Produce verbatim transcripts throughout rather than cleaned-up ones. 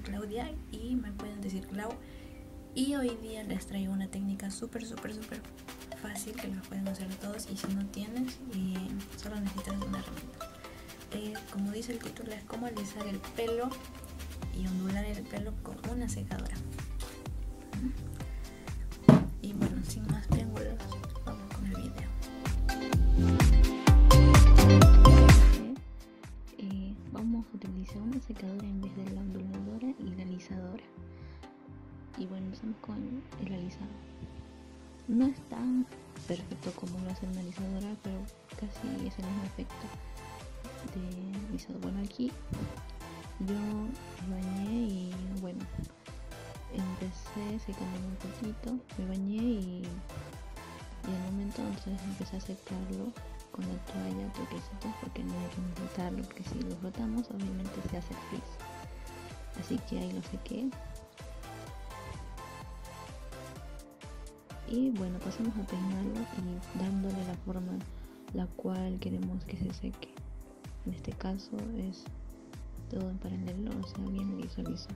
Claudia y me pueden decir Clau. Y hoy día les traigo una técnica súper, súper, súper fácil que la pueden hacer todos, y si no tienes, y solo necesitas una herramienta. Eh, como dice el título, es cómo alisar el pelo y ondular el pelo con una secadora. Y bueno, sin más preámbulos, vamos con el video. Eh, vamos a utilizar una secadora en vez de la onduladora y la alisadora. Y bueno, empezamos con el alisado. No es tan perfecto como lo hace una alisadora, pero casi es el mismo efecto de alisado. Bueno, aquí yo me bañé y bueno, empecé secándome un poquito, me bañé y, y al momento entonces empecé a secarlo con la toalla toquecitos, porque no hay que frotarlo, porque si lo frotamos obviamente se hace frizz. Así que ahí lo sequé. Y bueno, pasamos a peinarlo y dándole la forma la cual queremos que se seque. En este caso es todo en paralelo, o sea, bien liso, liso.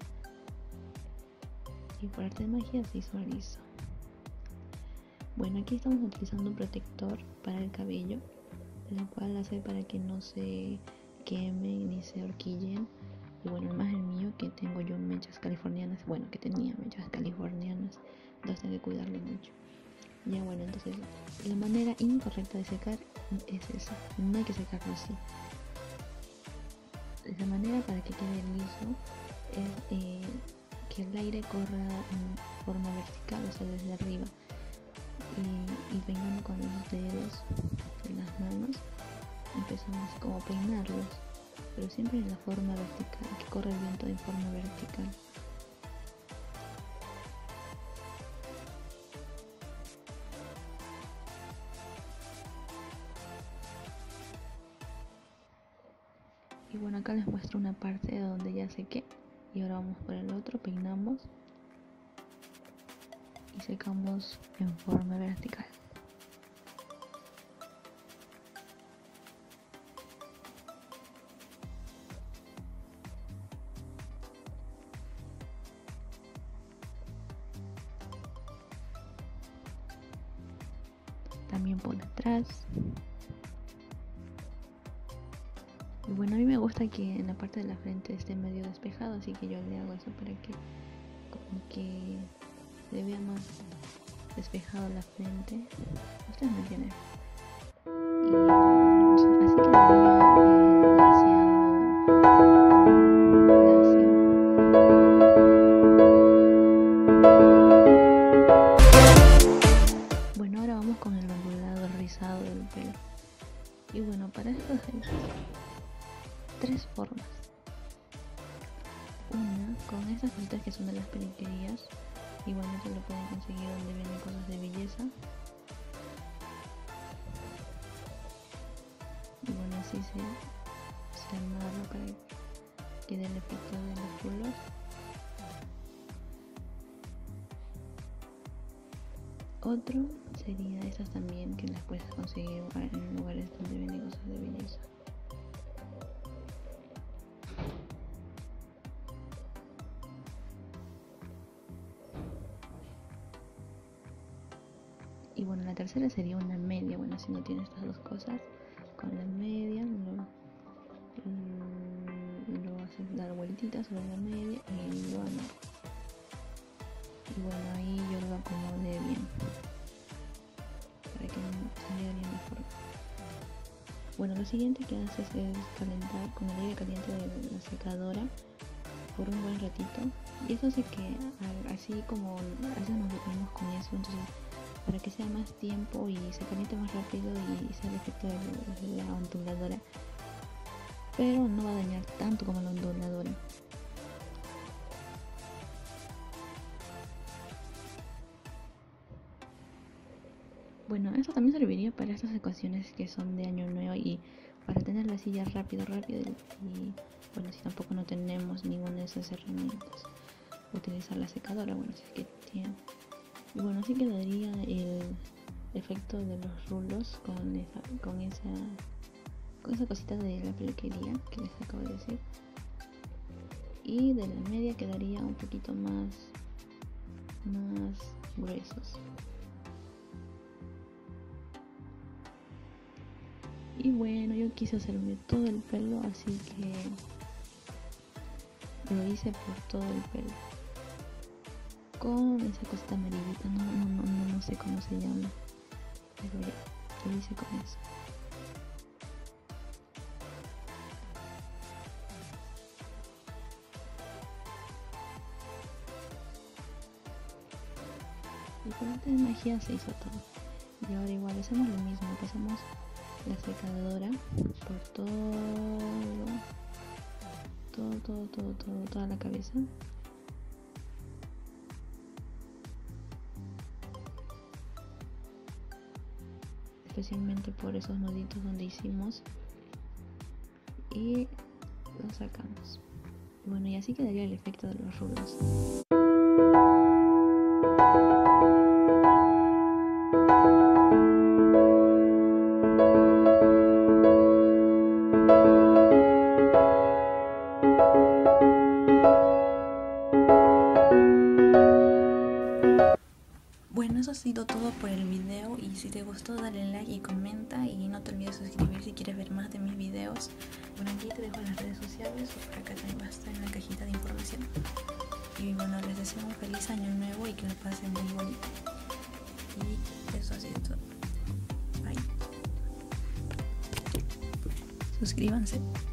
Y por arte de magia se hizo liso. Bueno, aquí estamos utilizando un protector para el cabello, el cual hace para que no se quemen ni se horquillen. Y bueno, más el mío, que tengo yo mechas californianas, bueno, que tenía mechas californianas, entonces tengo que cuidarlo mucho. Ya bueno, entonces la manera incorrecta de secar es esa, no hay que secarlo así. La manera para que quede liso es eh, que el aire corra en forma vertical, o sea, desde arriba, y, y peinando con los dedos de las manos, empezamos como a peinarlos, pero siempre en la forma vertical, que corre el viento en forma vertical. Y bueno, acá les muestro una parte de donde ya sequé, y ahora vamos por el otro, peinamos y secamos en forma vertical. También por atrás. Y bueno, a mí me gusta que en la parte de la frente esté medio despejado, así que yo le hago eso para que como que se vea más despejado la frente. Ustedes me entienden. Y así quedaría el glaseado lacio. Bueno, ahora vamos con el ondulado rizado del pelo. Y bueno, para esto hay tres formas. Una, con estas cositas que son de las peluquerías, igualmente lo pueden conseguir donde venden cosas de belleza. Y bueno, así se, se amarra para que quede el efecto de los rulos. Otro sería estas también, que las puedes conseguir en lugares donde venden cosas de belleza. Y bueno, la tercera sería una media. Bueno, si no tienes estas dos cosas, con la media lo, lo haces dar vueltitas sobre la media y lo amarras. Y bueno, ahí yo lo acomodé bien para que salga bien la forma. Bueno, lo siguiente que haces es calentar con el aire caliente de la secadora por un buen ratito, y eso hace que así como a veces nos dormimos con eso, entonces para que sea más tiempo y se caliente más rápido y sea el efecto de la onduladora, pero no va a dañar tanto como la onduladora. Bueno, esto también serviría para estas ocasiones que son de año nuevo y para tener la silla rápido, rápido y bueno, si tampoco no tenemos ninguna de esas herramientas, utilizar la secadora, bueno, si es que tiene. Y bueno, así quedaría el efecto de los rulos con esa, con esa, con esa cosita de la peluquería que les acabo de decir. y de la media quedaría un poquito más más gruesos. Y bueno, yo quise hacerme todo el pelo, así que lo hice por todo el pelo con esa cosita amarillita, no, no, no, no, no sé cómo se llama, pero ya, lo hice con eso. Y por arte de magia se hizo todo. Y ahora igual hacemos lo mismo, pasamos la secadora por todo, todo, todo, todo, todo, toda la cabeza. Especialmente por esos nuditos donde hicimos. Y lo sacamos. Y bueno, y así quedaría el efecto de los rulos. Bueno, eso ha sido todo por el video, y si te gustó dale like y comenta, y no te olvides suscribir si quieres ver más de mis videos. Bueno, aquí te dejo las redes sociales, o por acá también va a estar en la cajita de información. Y bueno, les deseo un feliz año nuevo y que lo pasen muy bonito. Y eso ha sido todo. Bye. Suscríbanse.